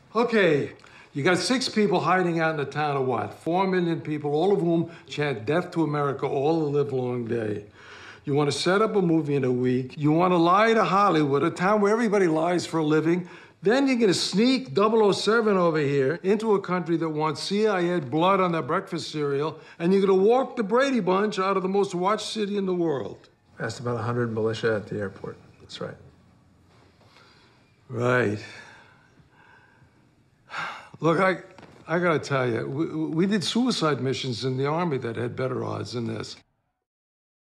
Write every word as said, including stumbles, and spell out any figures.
Okay, you got six people hiding out in a town of what? Four million people, all of whom chant death to America all the livelong day. You want to set up a movie in a week. You want to lie to Hollywood, a town where everybody lies for a living. Then you're going to sneak double oh seven over here into a country that wants C I A blood on their breakfast cereal, and you're going to walk the Brady Bunch out of the most watched city in the world. Asked about one hundred militia at the airport. That's right. Right. Look, I, I gotta tell you, we, we did suicide missions in the Army that had better odds than this.